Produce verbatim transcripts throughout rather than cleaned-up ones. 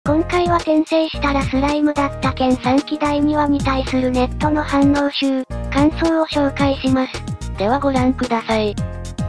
今回は転生したらスライムだった件さんきだいにわに対するネットの反応集、感想を紹介します。ではご覧ください。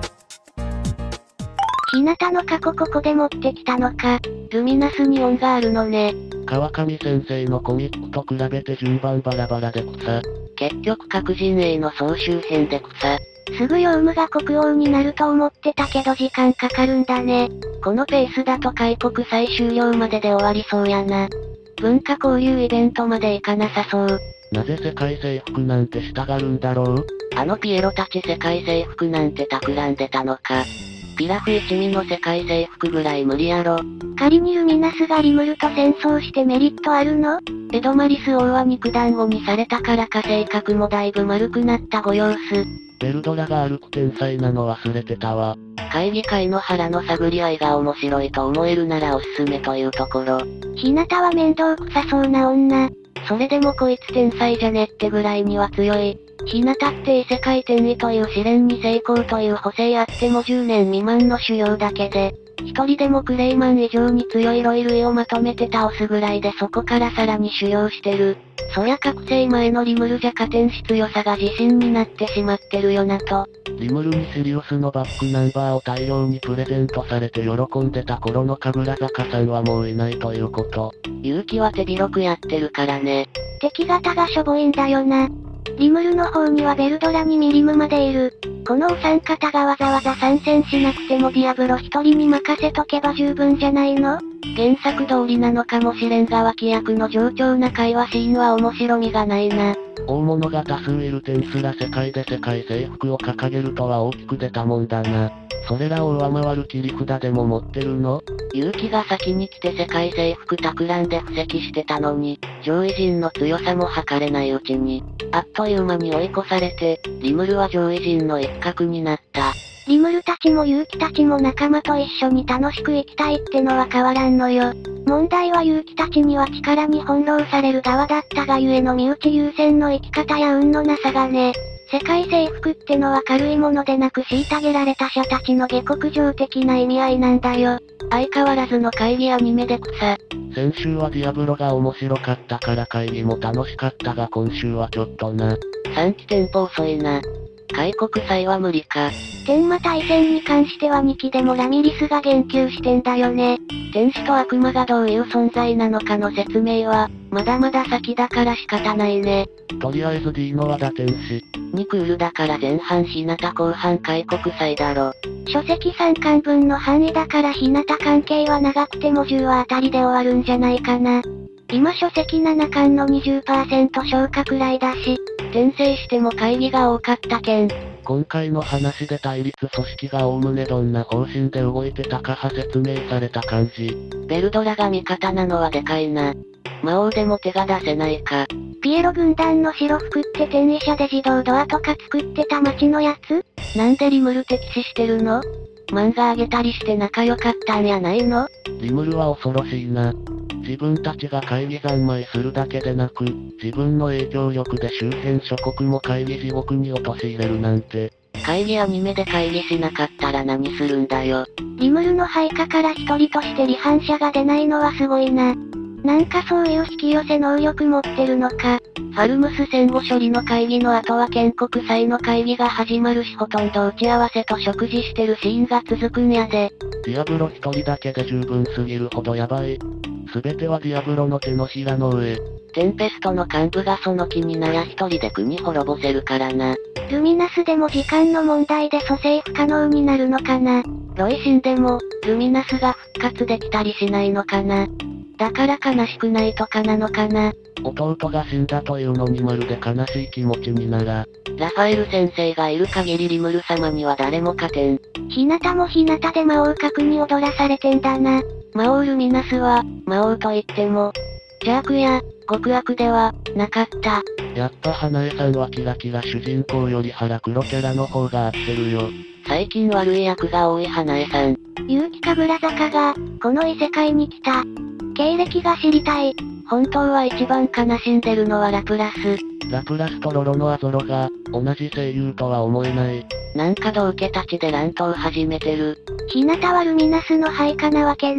日向の過去ここで持ってきたのか。ルミナスに恩があるのね。 川上先生のコミックと比べて順番バラバラで草。 結局各陣営の総集編で草。 すぐヨウムが国王になると思ってたけど時間かかるんだね。 このペースだと開国祭終了までで終わりそうやな。文化交流イベントまで行かなさそう。 なぜ世界征服なんてしたがるんだろう？ あのピエロたち世界征服なんて企んでたのか。ピラフ一味の世界征服ぐらい無理やろ。 仮にルミナスがリムルと戦争してメリットあるの？ エドマリス王は肉団子にされたからか性格もだいぶ丸くなったご様子。 ベルドラが歩く天才なの忘れてたわ。 会議会の腹の探り合いが面白いと思えるならおすすめというところ。 日向は面倒くさそうな女。 それでもこいつ天才じゃねってぐらいには強い。日向って異世界転移という試練に成功という補正あってもじゅうねん未満の修行だけで、一人でもクレイマン以上に強いロイ類をまとめて倒すぐらいでそこからさらに修行してる。そりゃ覚醒前のリムルじゃ加点し強さが自信になってしまってるよなと。 リムルにシリウスのバックナンバーを大量にプレゼントされて喜んでた頃の神楽坂さんはもういないということ。 勇気は手広くやってるからね。 敵方がしょぼいんだよな。リムルの方にはベルドラにミリムまでいる。このお三方がわざわざ参戦しなくてもディアブロ一人に任せとけば十分じゃないの？ 原作通りなのかもしれんが脇役の冗長な会話シーンは面白みがないな。 大物が多数いる点すら世界で世界征服を掲げるとは大きく出たもんだな。それらを上回る切り札でも持ってるの？ 勇気が先に来て世界征服企んで布石してたのに、上位陣の強さも測れないうちに、あっという間に追い越されて、リムルは上位陣の一角になった。 リムルたちも勇気たちも仲間と一緒に楽しく生きたいってのは変わらんのよ。問題は勇気たちには力に翻弄される側だったがゆえの身内優先の生き方や運のなさがね。世界征服ってのは軽いものでなく虐げられた者たちの下克上的な意味合いなんだよ。 相変わらずの会議アニメで草。 先週はディアブロが面白かったから会議も楽しかったが今週はちょっとな。 さんきテンポ遅いな。開国祭は無理か。 天魔対戦に関してはにきでもラミリスが言及してんだよね。 天使と悪魔がどういう存在なのかの説明は、まだまだ先だから仕方ないね。 とりあえず D の和田天使。 にクールだから前半日向後半開国祭だろ。 書籍さんかんぶんの範囲だから日向関係は長くてもじゅうわあたりで終わるんじゃないかな。今書籍ななかんの にじゅっパーセント 消化くらいだし、 転生しても会議が多かったけん。 今回の話で対立組織がおおむねどんな方針で動いてたかは説明された感じ。 ベルドラが味方なのはでかいな。魔王でも手が出せないか。 ピエロ軍団の白服って転移者で自動ドアとか作ってた街のやつ？ なんでリムル敵視してるの？漫画あげたりして仲良かったんやないの？ リムルは恐ろしいな。自分たちが会議三昧するだけでなく、自分の影響力で周辺諸国も会議地獄に陥れるなんて。 会議アニメで会議しなかったら何するんだよ。 リムルの配下から一人として離反者が出ないのはすごいな。なんかそういう引き寄せ能力持ってるのか。 ファルムス戦後処理の会議の後は建国祭の会議が始まるしほとんど打ち合わせと食事してるシーンが続くんやで。 ディアブロ一人だけで十分すぎるほどやばい。すべてはディアブロの手のひらの上。 テンペストの幹部がその気になりゃ一人で国滅ぼせるからな。 ルミナスでも時間の問題で蘇生不可能になるのかな。 ロイ死んでも、ルミナスが復活できたりしないのかな。だから悲しくないとかなのかな。 弟が死んだというのにまるで悲しい気持ちになら。 ラファエル先生がいる限りリムル様には誰も勝てん。 日向も日向で魔王格に踊らされてんだな。 魔王ルミナスは、魔王と言っても、邪悪や、極悪では、なかった。 やっぱ花江さんはキラキラ主人公より腹黒キャラの方が合ってるよ。 最近悪い役が多い花江さん。 結城神楽坂が、この異世界に来た。経歴が知りたい。 本当は一番悲しんでるのはラプラス。 ラプラスとロロノアゾロが、同じ声優とは思えない。 なんか道家たちで乱闘始めてる。 日向はルミナスの配下なわけね。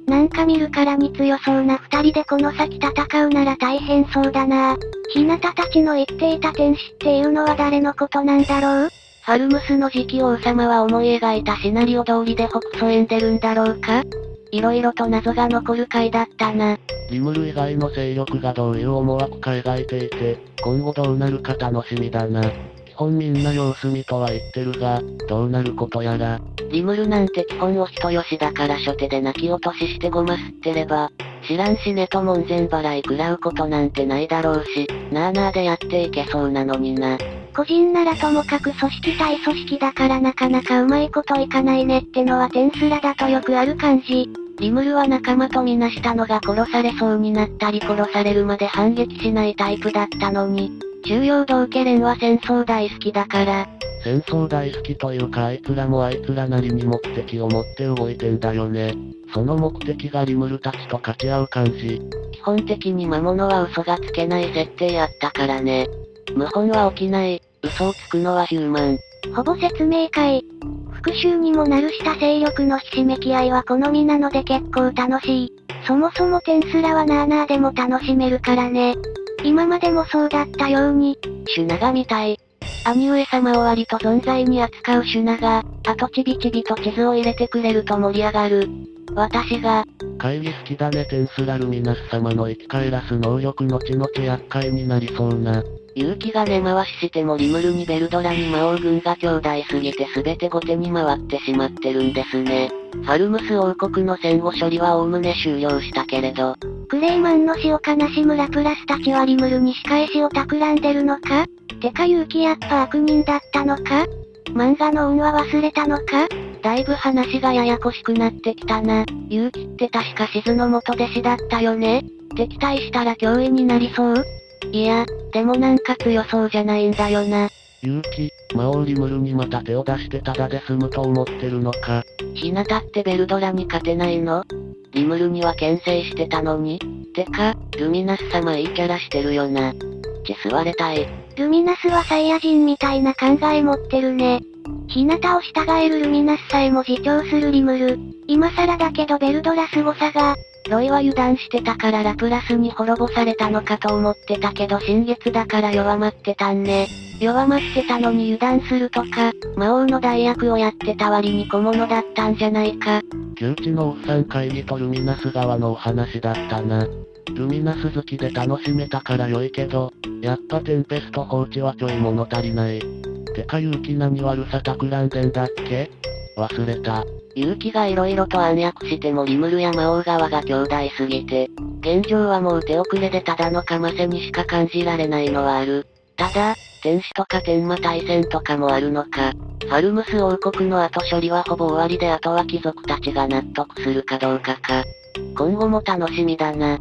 なんか見るからに強そうな二人でこの先戦うなら大変そうだな。日向たちの言っていた天使っていうのは誰のことなんだろう？ ファルムスの次期王様は思い描いたシナリオ通りで北総へ出るんだろうか？色々と謎が残る回だったな。 リムル以外の勢力がどういう思惑か描いていて、今後どうなるか楽しみだな。基本みんな様子見とは言ってるが、どうなることやら。 リムルなんて基本お人よしだから初手で泣き落とししてごますってれば、知らんしねと門前払い食らうことなんてないだろうし、なあなあでやっていけそうなのにな。 個人ならともかく組織対組織だからなかなかうまいこといかないねってのはテンスラだとよくある感じ。 リムルは仲間とみなしたのが殺されそうになったり殺されるまで反撃しないタイプだったのに、中央道家連は戦争大好きだから。 戦争大好きというかあいつらもあいつらなりに目的を持って動いてんだよね。その目的がリムルたちと勝ち合う感じ。 基本的に魔物は嘘がつけない設定やったからね。謀反は起きない、嘘をつくのはヒューマン。 ほぼ説明会。復讐にもなるした勢力のひしめき合いは好みなので結構楽しい。そもそもテンスラはなあなあでも楽しめるからね。今までもそうだったように。 シュナが見たい。兄上様を割と存在に扱うシュナが、あとちびちびと地図を入れてくれると盛り上がる。私が、 会議好きだねテンスラルミナス様の生き返らす能力後々厄介になりそうな。 勇気が根回ししてもリムルにベルドラに魔王軍が強大すぎて全て後手に回ってしまってるんですね。ファルムス王国の戦後処理は概ね終了したけれど。 クレイマンの死を悲しむラプラスたちはリムルに仕返しを企んでるのか？てか勇気やっぱ悪人だったのか？漫画の恩は忘れたのか？ だいぶ話がややこしくなってきたな。勇気って確か静の元弟子だったよね？敵対したら脅威になりそう？いや、でもなんか強そうじゃないんだよな。 勇気、魔王リムルにまた手を出してただで済むと思ってるのか。 日向ってベルドラに勝てないの？リムルには牽制してたのに？てか、ルミナス様いいキャラしてるよな。血吸われたい。 ルミナスはサイヤ人みたいな考え持ってるね。日向を従えるルミナスさえも自重するリムル。今更だけどベルドラ凄さが、 ロイは油断してたからラプラスに滅ぼされたのかと思ってたけど新月だから弱まってたんね。弱まってたのに油断するとか、魔王の代役をやってた割に小物だったんじゃないか。 窮地のおっさん会議とルミナス側のお話だったな。ルミナス好きで楽しめたから良いけど、やっぱテンペスト放置はちょい物足りない。てか勇気何悪さ企んでんだっけ？忘れた。 勇気が色々と暗躍してもリムルや魔王側が強大すぎて、現状はもう手遅れでただのかませにしか感じられないのはある。ただ、天使とか天魔対戦とかもあるのか。ファルムス王国の後処理はほぼ終わりであとは貴族たちが納得するかどうかか。今後も楽しみだな。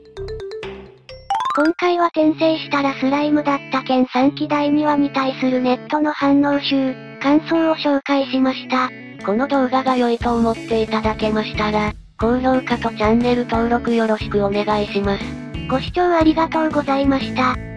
今回は転生したらスライムだった件さんきだいにわに対するネットの反応集、感想を紹介しました。 この動画が良いと思っていただけましたら、高評価とチャンネル登録よろしくお願いします。 ご視聴ありがとうございました。